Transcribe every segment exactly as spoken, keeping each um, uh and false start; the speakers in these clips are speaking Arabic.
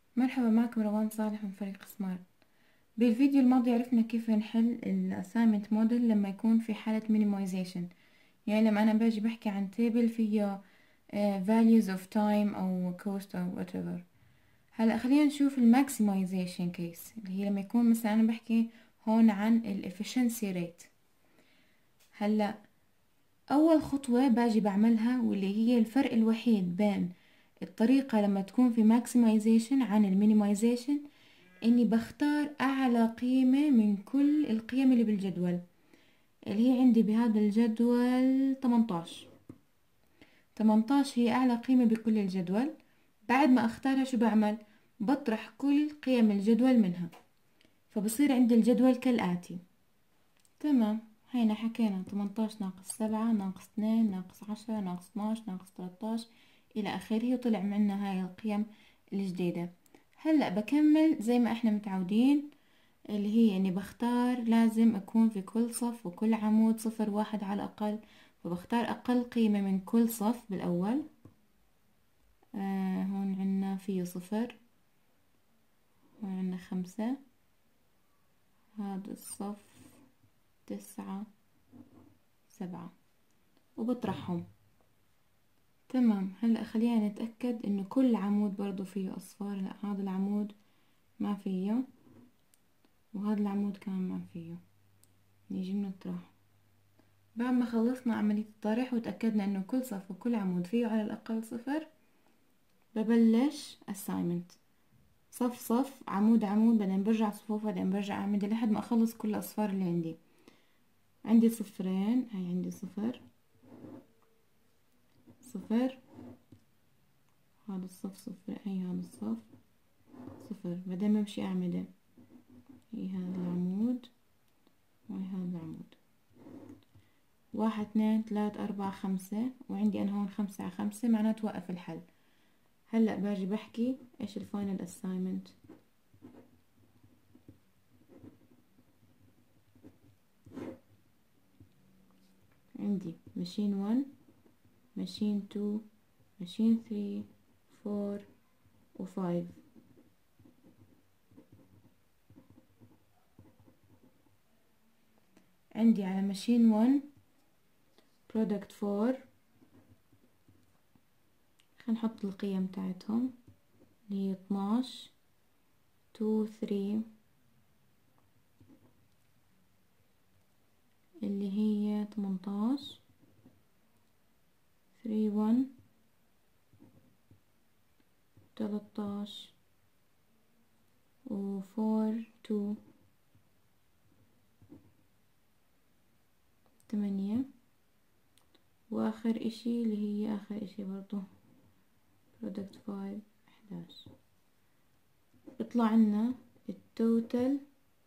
مرحبا، معكم روان صالح من فريق سمارت. بالفيديو الماضي عرفنا كيف نحل الاسايمنت موديل لما يكون في حالة minimization. يعني لما انا باجي بحكي عن تيبل فيه uh, values of time او cost او whatever. هلا خلينا نشوف الماكسمايزيشن كيس اللي هي لما يكون مثلا انا بحكي هون عن الافشنسي ريت. هلا اول خطوة باجي بعملها واللي هي الفرق الوحيد بين الطريقة لما تكون في maximization عن المينيمايزيشن، اني بختار اعلى قيمة من كل القيم اللي بالجدول، اللي هي عندي بهذا الجدول تمنتاش. تمنتاش هي اعلى قيمة بكل الجدول. بعد ما اختارها شو بعمل؟ بطرح كل قيم الجدول منها، فبصير عندي الجدول كالآتي. تمام، هينا حكينا تمنتاش ناقص سبعة ناقص اثنين ناقص عشرة ناقص اثناش ناقص تلاتاش إلى آخره، وطلع منا هاي القيم الجديدة. هلأ بكمل زي ما احنا متعودين، اللي هي اني بختار لازم اكون في كل صف وكل عمود صفر واحد على الاقل، فبختار اقل قيمة من كل صف بالاول. آه هون عنا فيه صفر، هون عنا خمسة، هذا الصف تسعة، سبعة، وبطرحهم. تمام، هلأ خلينا نتأكد انه كل عمود برضو فيه اصفار. لا، هذا العمود ما فيه، وهذا العمود كمان ما فيه. نيجي بنطرح. بعد ما خلصنا عملية الطرح وتأكدنا انه كل صف وكل عمود فيه على الاقل صفر، ببلش assignment صف صف عمود عمود، بعدين برجع صفوف، بعدين برجع اعمد لحد ما اخلص كل الاصفار اللي عندي. عندي صفرين، هاي عندي صفر صفر، هذا الصف صفر، هي هذا الصف صفر، بعدين بمشي اعمده. هي هذا العمود وهي هذا العمود، واحد اثنين ثلاث اربعة خمسة، وعندي انا هون خمسة على خمسة، معناته وقف الحل. هلأ باجي بحكي ايش الفاينل اسايمنت. عندي ماشين واحد، ماشين اتنين، ماشين ثلاثة، أربعة و خمسة. عندي على ماشين واحد product أربعة، خلينا نحط القيم تاعتهم اللي هي اثناش، اتنين، ثلاثة، اللي هي تمنتاش، ثلاثة، واحد، تلاتاش، و أربعة، اتنين، تمانية، واخر اشي اللي هي اخر اشي برضو product خمسة، احداش. بيطلع لنا التوتال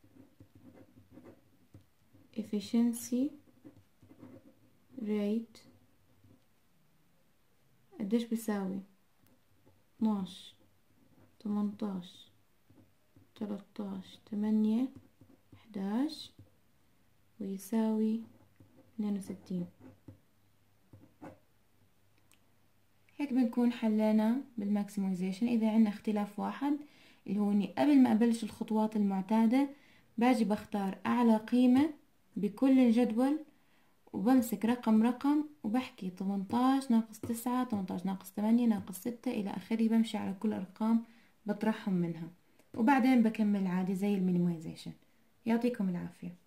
efficiency rate قديش بيساوي؟ اثناش، تمنتاش، تلاتاش، تمانية، احداش، ويساوي اثنين وستين. هيك بنكون حلينا بالماكسمايزيشن. اذا عندنا اختلاف واحد اللي هو اني قبل ما ابلش الخطوات المعتادة باجي بختار اعلى قيمة بكل الجدول، وبمسك رقم رقم وبحكي تمنتاش ناقص تسعة، تمنتاش ناقص ثمانية ناقص ستة إلى آخره، بمشي على كل أرقام بطرحهم منها، وبعدين بكمل عادي زي المينيمايزيشن. يعطيكم العافية.